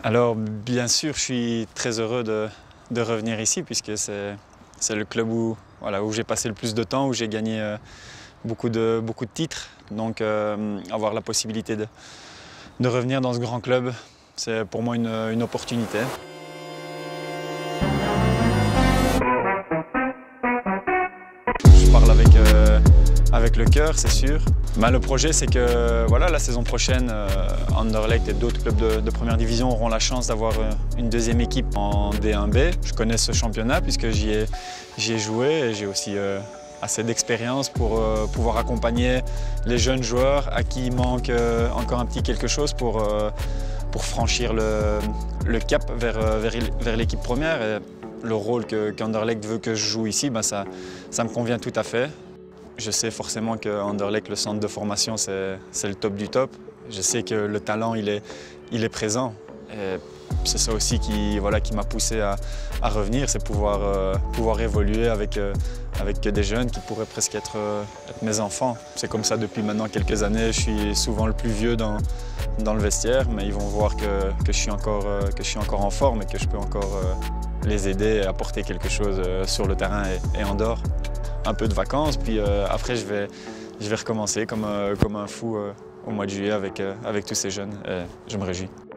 Alors bien sûr, je suis très heureux de revenir ici puisque c'est le club où, voilà, où j'ai passé le plus de temps, où j'ai gagné beaucoup de titres. Donc avoir la possibilité de revenir dans ce grand club, c'est pour moi une opportunité. Je parle avec le cœur, c'est sûr. Le projet, c'est que voilà, la saison prochaine, Anderlecht et d'autres clubs de première division auront la chance d'avoir une deuxième équipe en D1B. Je connais ce championnat puisque j'y ai joué et j'ai aussi assez d'expérience pour pouvoir accompagner les jeunes joueurs à qui il manque encore un petit quelque chose pour franchir le cap vers l'équipe première. Et le rôle qu'Anderlecht veut que je joue ici, ça me convient tout à fait. Je sais forcément qu'Anderlecht, le centre de formation, c'est le top du top. Je sais que le talent, il est présent. C'est ça aussi qui m'a poussé à revenir, c'est pouvoir évoluer avec des jeunes qui pourraient presque être mes enfants. C'est comme ça depuis maintenant quelques années. Je suis souvent le plus vieux dans le vestiaire, mais ils vont voir que je suis encore en forme et que je peux encore les aider et apporter quelque chose sur le terrain et en dehors. Un peu de vacances, puis après je vais recommencer comme un fou au mois de juillet avec tous ces jeunes et je me réjouis.